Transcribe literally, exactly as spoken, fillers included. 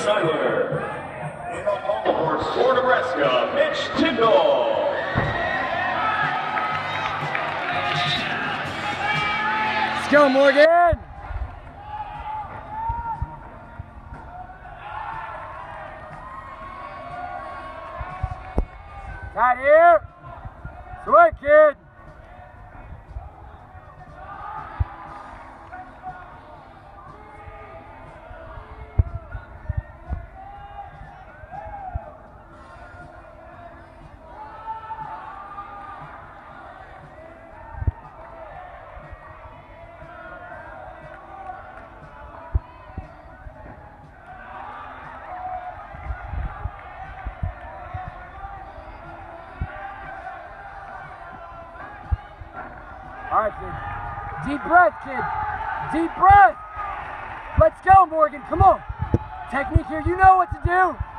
Schuyler. In the home for Score, Nebraska, Mitch Tyndall. Let's go, Morgan! Got here! Sweet kid! All right, kid. Deep breath, kid. Deep breath. Let's go, Morgan. Come on. Technique here. You know what to do.